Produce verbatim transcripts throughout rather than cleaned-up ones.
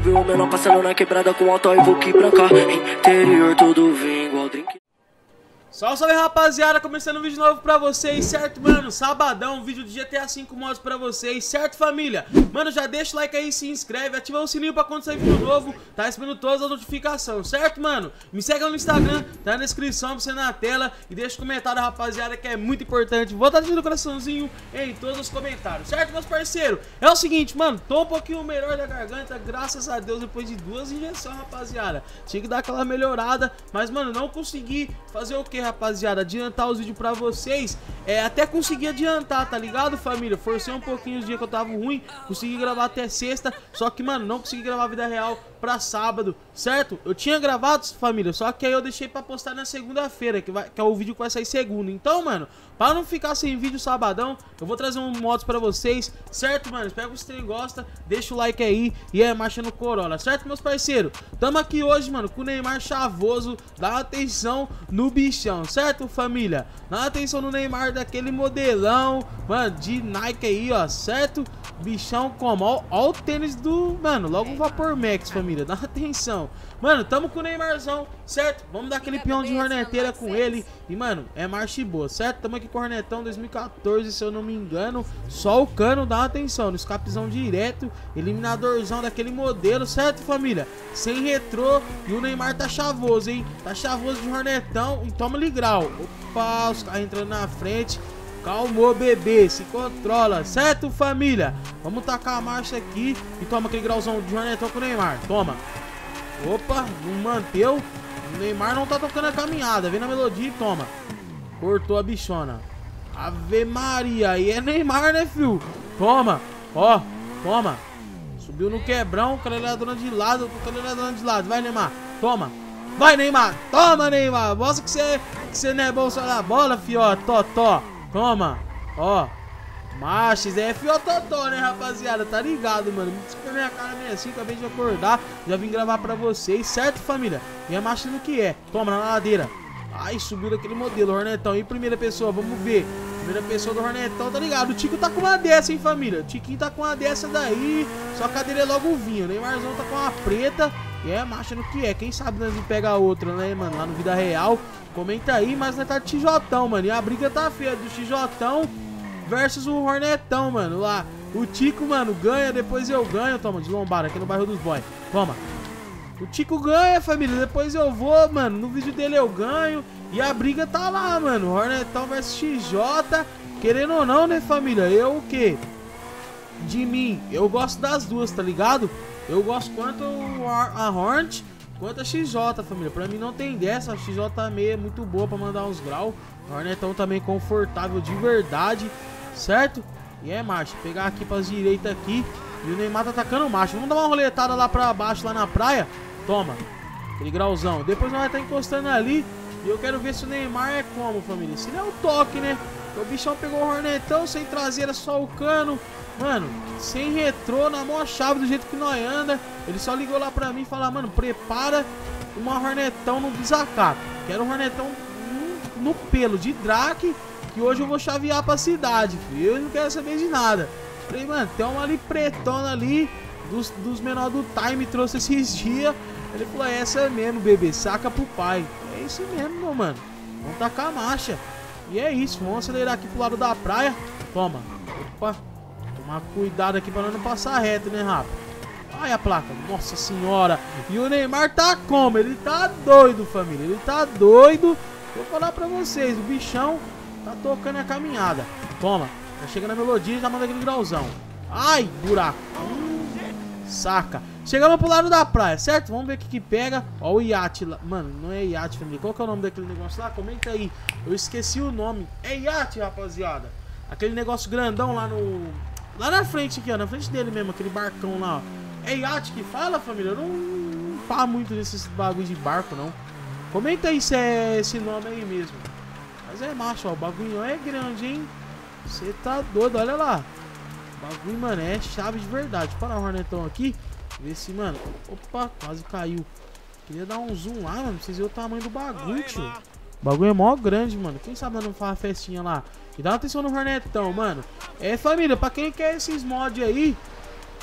viu o menor passando na quebrada com alto Evoque branca. Interior todo vem igual drink. Salve, salve rapaziada, começando um vídeo novo pra vocês, certo, mano? Sabadão, vídeo de G T A cinco mods pra vocês, certo, família? Mano, já deixa o like aí, se inscreve, ativa o sininho pra quando sair vídeo novo, tá recebendo todas as notificações, certo, mano? Me segue no Instagram, tá na descrição pra você na tela e deixa o comentário, rapaziada, que é muito importante. Vou estar deixando o coraçãozinho em todos os comentários, certo, meus parceiros? É o seguinte, mano, tô um pouquinho melhor da garganta, graças a Deus, depois de duas injeções, rapaziada. Tinha que dar aquela melhorada, mas, mano, não consegui fazer o que, rapaziada, adiantar os vídeos pra vocês. É, até consegui adiantar, tá ligado, família? Forcei um pouquinho os dias que eu tava ruim, consegui gravar até sexta, só que, mano, não consegui gravar vida real pra sábado, certo? Eu tinha gravado, família, só que aí eu deixei pra postar na segunda-feira, que, vai, que é o vídeo que vai sair segunda. Então, mano, pra não ficar sem vídeo sabadão, eu vou trazer um mods pra vocês, certo, mano? Espero que vocês gostem, deixa o like aí e é marcha no Corolla, certo, meus parceiros? Tamo aqui hoje, mano, com o Neymar chavoso, dá atenção no bichão, certo, família? Dá atenção no Neymar daquele modelão, mano, de Nike aí, ó, certo? Bichão como, ó, ó o tênis do, mano, logo o Vapor Max, família, dá atenção. Mano, tamo com o Neymarzão, certo? Vamos dar aquele peão de horneteira com ele. E, mano, é marcha boa, certo? Tamo aqui com o Hornetão dois mil e quatorze, se eu não me engano. Só o cano, dá atenção, no escapezão direto, eliminadorzão daquele modelo, certo, família? Sem retrô e o Neymar tá chavoso, hein? Tá chavoso de Hornetão e toma-lhe grau. Opa, os caras entrando na frente. Calmou, bebê, se controla, certo, família? Vamos tacar a marcha aqui e toma aquele grauzão de Hornetão com o Neymar, toma. Opa, não manteu. O Neymar não tá tocando a caminhada, vem na melodia e toma. Cortou a bichona. Ave Maria, aí é Neymar, né, filho? Toma, ó, toma. Subiu no quebrão, caralhadona de lado, caralhadona de lado, vai, Neymar, toma. Vai, Neymar, toma, Neymar, mostra que você que você não é bom só na bola, fio, totó. Toma, ó, machos, é fiototó, né, rapaziada, tá ligado, mano, me desculpa minha cara meio assim, acabei de acordar, já vim gravar pra vocês, certo, família? E a marcha no que é, toma, na ladeira, ai, subiu daquele modelo, Hornetão, e primeira pessoa, vamos ver, primeira pessoa do Hornetão, tá ligado, o Tico tá com uma dessa, hein, família, o Tiquinho tá com uma dessa daí, só que a dele é logo o vinho, o Neymarzão tá com uma preta, e é marcha no que é, quem sabe nós vamos pegar outra, né, mano, lá no Vida Real. Comenta aí, mas nós tá de X J, mano. E a briga tá feia do X J versus o Hornetão, mano. Lá, o Tico, mano, ganha, depois eu ganho. Toma, de lombada aqui no bairro dos boys. Toma. O Tico ganha, família. Depois eu vou, mano. No vídeo dele eu ganho. E a briga tá lá, mano. Hornetão versus X J. Querendo ou não, né, família? Eu o quê? De mim, eu gosto das duas, tá ligado? Eu gosto quanto a Hornet quanto a X J, família. Pra mim não tem dessa. A X J meio é muito boa pra mandar uns graus. O Hornetão também confortável de verdade, certo? E é marcha. Pegar aqui pras direitas aqui. E o Neymar tá atacando marcha. Vamos dar uma roletada lá pra baixo, lá na praia. Toma. Aquele grauzão. Depois nós vai estar encostando ali. E eu quero ver se o Neymar é como, família. Se não é o toque, né? O bichão pegou o Hornetão sem traseira, só o cano. Mano, sem retrô, na mão a chave do jeito que nós anda. Ele só ligou lá pra mim e falou, mano, prepara uma Hornetão no desacato. Quero um Hornetão no, no pelo de Drake, que hoje eu vou chavear pra cidade, filho. Eu não quero saber de nada. Falei, mano, tem uma ali pretona ali, dos, dos menores do Time, trouxe esses dias. Ele falou, é essa mesmo, bebê, saca pro pai. É isso mesmo, meu mano. Vamos tacar a marcha. E é isso, vamos acelerar aqui pro lado da praia. Toma. Opa. Tomar cuidado aqui pra não passar reto, né, Rafa? Olha a placa, nossa senhora. E o Neymar tá como? Ele tá doido, família. Ele tá doido. Vou falar pra vocês, o bichão tá tocando a caminhada. Toma, já chega na melodia e já manda aquele grauzão. Ai, buraco. Hum, saca. Chegamos pro lado da praia, certo? Vamos ver o que que pega. Ó o iate lá. Mano, não é iate, família. Qual que é o nome daquele negócio lá? Comenta aí. Eu esqueci o nome. É iate, rapaziada. Aquele negócio grandão lá no... Lá na frente aqui, ó, na frente dele mesmo, aquele barcão lá, ó. É iate que fala, família? Eu não, não pá muito nesses bagulho de barco, não. Comenta aí se é esse nome aí mesmo. Mas é macho, ó, o bagulho é grande, hein? Você tá doido, olha lá. O bagulho, mano, é chave de verdade. Para o Hornetão aqui, ver se, mano... Opa, quase caiu. Queria dar um zoom lá, mano, pra vocês verem o tamanho do bagulho, tio. O bagulho é mó grande, mano. Quem sabe nós não faz uma festinha lá. E dá atenção no Hornetão, mano. É, família, pra quem quer esses mods aí,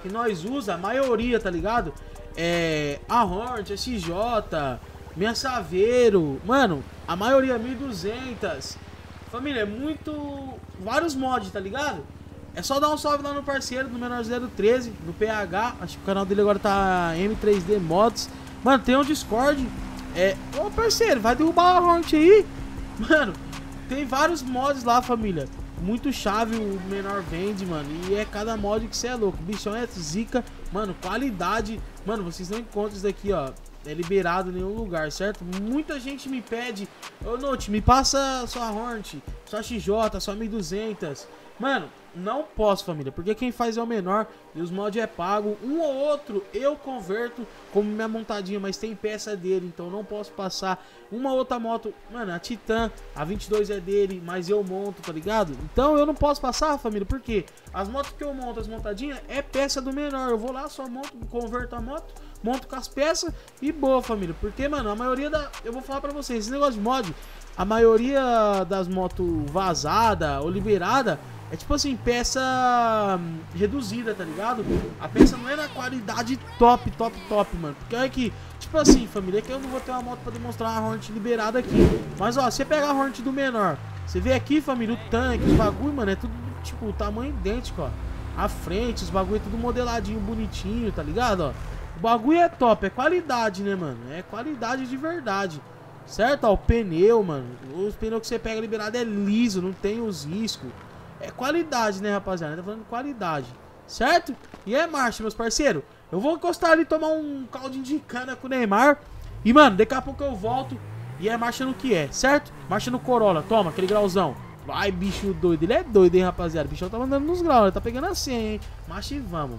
que nós usa, a maioria, tá ligado? É a Hornet, a X J, minha Saveiro, mano, a maioria mil e duzentos. Família, é muito... vários mods, tá ligado? É só dar um salve lá no parceiro do Menor zero treze, no P H. Acho que o canal dele agora tá M três D Mods. Mano, tem um Discord. É... Ô, parceiro, vai derrubar a Hornet aí. Mano, tem vários mods lá, família. Muito chave o Menor vende, mano. E é cada mod que você é louco. O bichão é zica. Mano, qualidade. Mano, vocês não encontram isso daqui, ó. É liberado em nenhum lugar, certo? Muita gente me pede: ô, Note, me passa sua Hornet, sua X J, sua mil e duzentos. Mano, não posso, família, porque quem faz é o Menor e os mods é pago. Um ou outro eu converto como minha montadinha, mas tem peça dele, então não posso passar. Uma outra moto, mano, a Titan, a vinte e dois é dele, mas eu monto, tá ligado? Então eu não posso passar, família, porque as motos que eu monto, as montadinhas, é peça do Menor. Eu vou lá, só monto, converto a moto, monto com as peças e boa, família. Porque, mano, a maioria da... Eu vou falar pra vocês, esse negócio de mod, a maioria das motos vazada ou liberada é tipo assim, peça hum, reduzida, tá ligado? A peça não é na qualidade top, top, top, mano. Porque olha aqui, tipo assim, família, é que eu não vou ter uma moto pra demonstrar uma Hornet liberada aqui. Mas ó, você pegar a Hornet do Menor, você vê aqui, família, o tanque, os bagulho, mano, é tudo tipo, tamanho idêntico, ó. A frente, os bagulho é tudo modeladinho, bonitinho, tá ligado, ó. O bagulho é top, é qualidade, né, mano? É qualidade de verdade. Certo? Ó, o pneu, mano. Os pneus que você pega liberado é liso, não tem os riscos. É qualidade, né, rapaziada? Tá falando de qualidade. Certo? E é marcha, meus parceiros. Eu vou encostar ali, tomar um caldinho de cana com o Neymar. E, mano, daqui a pouco eu volto. E é marcha no que é, certo? Marcha no Corolla. Toma, aquele grauzão. Vai, bicho doido. Ele é doido, hein, rapaziada? O bichão tá mandando nos graus. Ele tá pegando assim, hein? Marcha e vamos.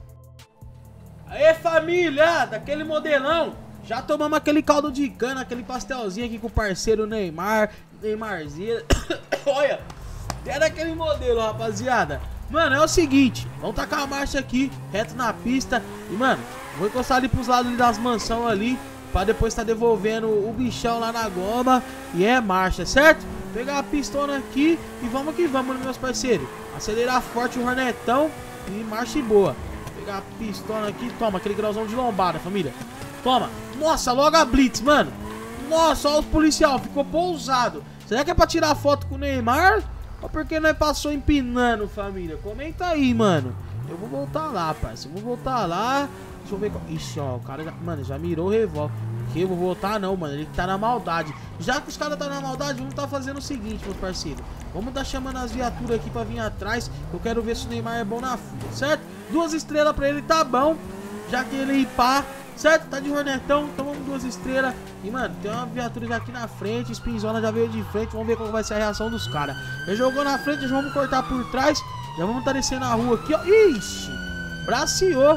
Aê, família! Daquele modelão. Já tomamos aquele caldo de cana, aquele pastelzinho aqui com o parceiro Neymar. Neymarzinho. Olha, era aquele modelo, rapaziada. Mano, é o seguinte, vamos tacar a marcha aqui, reto na pista. E, mano, vou encostar ali pros lados ali das mansões ali, pra depois tá devolvendo o bichão lá na goma. E é marcha, certo? Pegar a pistona aqui e vamos que vamos, meus parceiros. Acelerar forte o Hornetão e marcha e boa. Pegar a pistona aqui, toma, aquele grauzão de lombada, família. Toma. Nossa, logo a blitz, mano. Nossa, olha os policial, ficou pousado. Será que é pra tirar foto com o Neymar? Ou porque nós passou empinando, família? Comenta aí, mano. Eu vou voltar lá, parceiro. Eu vou voltar lá. Deixa eu ver. Ixi, ó, o cara já, mano, já mirou o revólver. Que eu vou voltar não, mano. Ele tá na maldade. Já que os caras tá na maldade, vamos tá fazendo o seguinte, meus parceiros. Vamos tá chamando as viaturas aqui pra vir atrás. Eu quero ver se o Neymar é bom na fuga, certo? Duas estrelas pra ele tá bom. Já que ele ir pá, certo? Tá de Hornetão, então vamos duas estrelas. E, mano, tem uma viatura já aqui na frente. Spinzona já veio de frente. Vamos ver qual vai ser a reação dos caras. Já jogou na frente, já vamos cortar por trás. Já vamos tá descendo a rua aqui, ó. Ixi, braceou.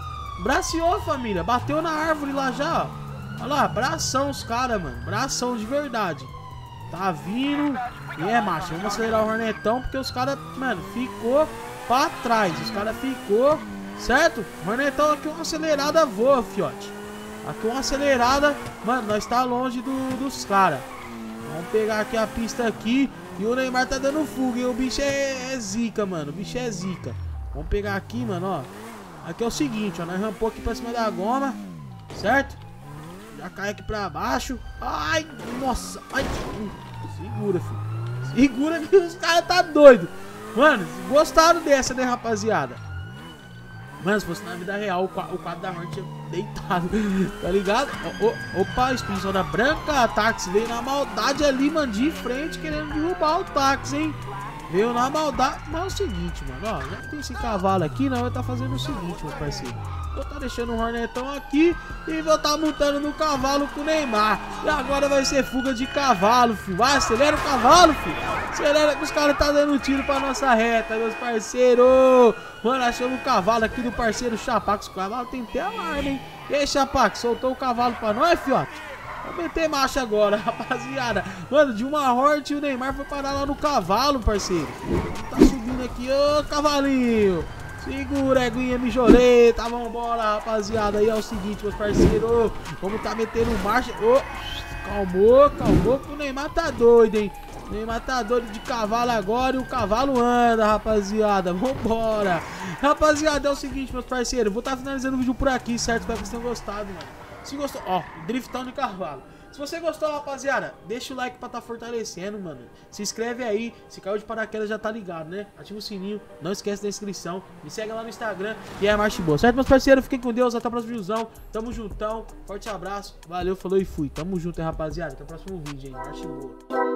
Braceou, família. Bateu na árvore lá já, ó. Olha lá, bração os caras, mano. Bração de verdade. Tá vindo. E é, macho, vamos acelerar o Hornetão, porque os caras, mano, ficou pra trás. Os caras ficou, certo? Hornetão aqui, uma acelerada voa, fiote. Aqui uma acelerada. Mano, nós tá longe do, dos caras. Vamos pegar aqui a pista aqui. E o Neymar tá dando fuga, hein? O bicho é, é zica, mano. O bicho é zica. Vamos pegar aqui, mano, ó. Aqui é o seguinte, ó. Nós rampou aqui pra cima da goma. Certo? Já cai aqui pra baixo. Ai, nossa. Ai, segura, filho. Segura que os caras tá doido. Mano, gostaram dessa, né, rapaziada? Mano, se fosse na vida real, o quadro da Hornet tinha deitado, tá ligado? O, opa, Spinzona branca, táxi veio na maldade ali, mano, de frente, querendo derrubar o táxi, hein? Veio na maldade. Mas é o seguinte, mano, ó, já que tem esse cavalo aqui, nós vamos tá fazendo o seguinte, meu parceiro. Vou tá deixando o Hornetão aqui e vou tá montando no cavalo com o Neymar. E agora vai ser fuga de cavalo, filho. Vai, acelera o cavalo, filho. Acelera que os caras tá dando tiro pra nossa reta, meus parceiros. Mano, achamos o cavalo aqui do parceiro Chapax. O cavalo tem até alarme, hein? E aí, Chapax, soltou o cavalo pra nós, fiote? Vamos meter marcha agora, rapaziada. Mano, de uma Hornet o Neymar foi parar lá no cavalo, parceiro. Tá subindo aqui, ô cavalinho. Segura, eguinha mijoleta. Vambora, rapaziada. Aí é o seguinte, meus parceiros. Vamos tá metendo marcha. Oh, calmou, calmou, que o Neymar tá doido, hein? Tem matador de cavalo agora e o cavalo anda, rapaziada. Vambora. Rapaziada, é o seguinte, meus parceiros. Vou estar tá finalizando o vídeo por aqui, certo? Espero que vocês tenham gostado, mano. Se gostou, ó, driftão de cavalo. Se você gostou, rapaziada, deixa o like pra tá fortalecendo, mano. Se inscreve aí. Se caiu de paraquedas já tá ligado, né? Ativa o sininho. Não esquece da inscrição. Me segue lá no Instagram e é marcha boa. Certo, meus parceiros? Fiquem com Deus. Até o próximo videozão. Tamo juntão. Forte abraço. Valeu, falou e fui. Tamo junto, hein, rapaziada. Até o próximo vídeo, hein? Marcha boa.